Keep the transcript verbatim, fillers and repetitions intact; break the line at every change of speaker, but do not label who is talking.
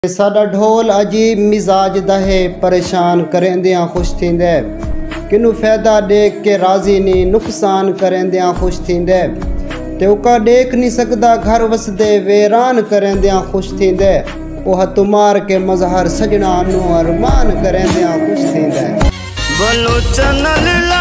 साडा ढोल अजीब मिजाज दा है, परेशान करेंदियां खुश थींदे। किनू फायदा देख के राजी नहीं, नुकसान करेंदियां खुश थींदे। ते उका देख नहीं सकदा घर वसदे, वेरान करेंदियां खुश थींदे। ओ हथ मार के मजहर सजना नू अरमान करेंदियां खुश थींदे।